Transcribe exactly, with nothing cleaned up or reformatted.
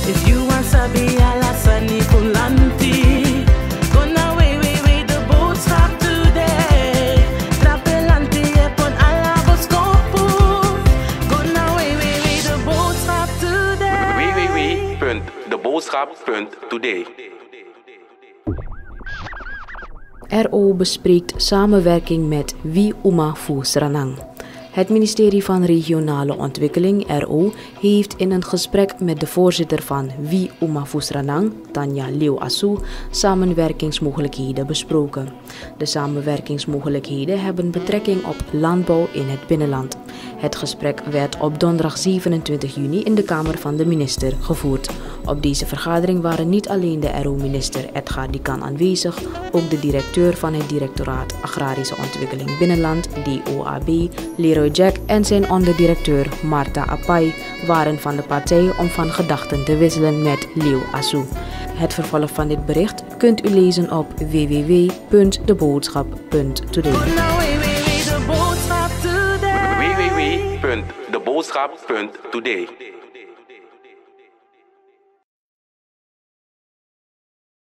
If you want sabi ala sani kulanti. Gonna way, way, way, de boodschap today. Trapelanti epon ala boskopu. Gonna way, way, way, de boodschap today. w w w punt de boodschap punt today. R O bespreekt samenwerking met Wi Uma Fusranang. Het ministerie van Regionale Ontwikkeling, R O, heeft in een gesprek met de voorzitter van Wi Uma Fusranang, Tanya Leeuw Assou, samenwerkingsmogelijkheden besproken. De samenwerkingsmogelijkheden hebben betrekking op landbouw in het binnenland. Het gesprek werd op donderdag zevenentwintig juni in de Kamer van de Minister gevoerd. Op deze vergadering waren niet alleen de R O-minister Edgar Dikan aanwezig, ook de directeur van het Directoraat Agrarische Ontwikkeling Binnenland, D O A B, Leroy Jack en zijn onderdirecteur Marta Apai waren van de partij om van gedachten te wisselen met Leeuw Assou. Het vervolg van dit bericht kunt u lezen op w w w punt de boodschap punt today. w w w punt de boodschap punt today.